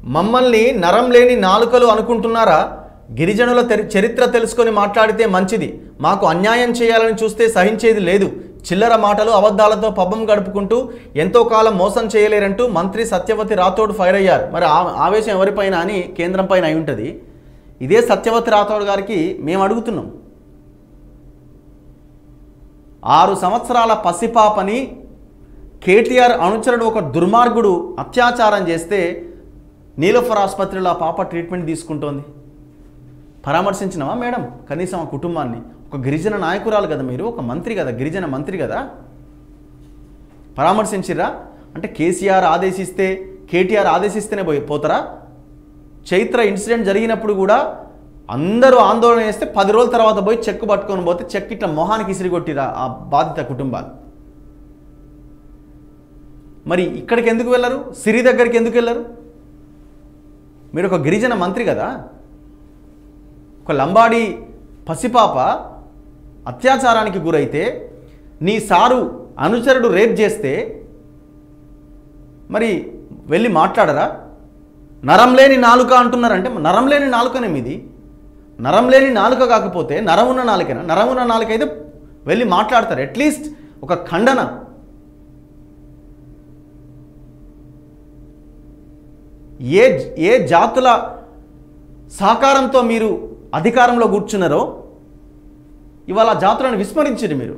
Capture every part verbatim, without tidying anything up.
మమ్మల్ని నరం లేని నాలుకలు అనుకుంటున్నారా? గిరిజనుల చరిత్ర తెలుసుకొని మాట్లాడితే మంచిది. మాకు అన్యాయం చేయాలని చూస్తే సహించేది లేదు. చిల్లర మాటలు అబద్ధాలతో పబ్బం గడుపుకుంటూ ఎంతో కాలం మోసం చేయలేరంటూ మంత్రి సత్యవతి రాథోడ్ ఫైర్ అయ్యారు. మరి ఆవేశం ఎవరిపైన అని కేంద్రం పైన అయి ఉంటుంది. ఇదే సత్యవతి రాథోడ్ గారికి మేము అడుగుతున్నాం. ఆరు సంవత్సరాల పసిపాపని కేటీఆర్ అనుచరుడు ఒక దుర్మార్గుడు అత్యాచారం చేస్తే నీలోఫర్ ఆసుపత్రిలో ఆ పాప ట్రీట్మెంట్ తీసుకుంటోంది. పరామర్శించినవా మేడం కనీసం ఆ కుటుంబాన్ని? ఒక గిరిజన నాయకురాలు కదా మీరు, ఒక మంత్రి కదా, గిరిజన మంత్రి కదా, పరామర్శించిరా? అంటే కేసీఆర్ ఆదేశిస్తే కేటీఆర్ ఆదేశిస్తేనే పోయి పోతారా? చైత్ర ఇన్సిడెంట్ జరిగినప్పుడు కూడా అందరూ ఆందోళన చేస్తే పది రోజుల తర్వాత పోయి చెక్ పట్టుకొని పోతే చెక్ ఇట్లా మొహానికి ఇసిరిగొట్టిరా ఆ బాధిత కుటుంబాలు. మరి ఇక్కడికి ఎందుకు వెళ్ళరు? సిరి దగ్గరికి ఎందుకు వెళ్ళరు? మీరు ఒక గిరిజన మంత్రి కదా. ఒక లంబాడి పసిపాప అత్యాచారానికి గురైతే నీ సారు అనుచరుడు రేప్ చేస్తే మరి వెళ్ళి మాట్లాడరా? నరం లేని నాలుక అంటున్నారంటే నరం లేని నాలుకనే మీది. నరం లేని నాలుక కాకపోతే నరం ఉన్న నాలుకైనా, నరం ఉన్న నాలుక అయితే వెళ్ళి మాట్లాడతారు. అట్లీస్ట్ ఒక ఖండన. ఏ ఏ జాతుల సహకారంతో మీరు అధికారంలో కూర్చున్నారో ఇవాళ జాతులను విస్మరించారు మీరు.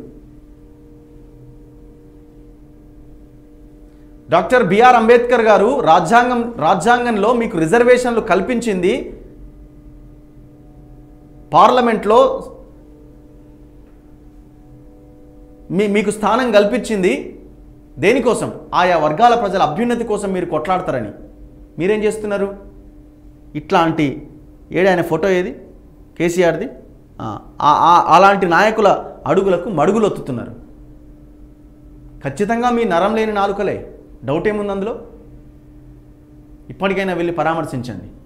డాక్టర్ బిఆర్ అంబేద్కర్ గారు రాజ్యాంగం రాజ్యాంగంలో మీకు రిజర్వేషన్లు కల్పించింది, పార్లమెంట్లో మీ మీకు స్థానం కల్పించింది దేనికోసం? ఆయా వర్గాల ప్రజల అభ్యున్నతి కోసం మీరు కొట్లాడతారని. మీరేం చేస్తున్నారు? ఇట్లాంటి ఏడాయన ఫోటో ఏది కేసీఆర్ది? అలాంటి నాయకుల అడుగులకు మడుగులొత్తుతున్నారు. ఖచ్చితంగా మీ నరం లేని నాలుకలే, డౌట్ ఏముంది అందులో? ఇప్పటికైనా వెళ్ళి పరామర్శించండి.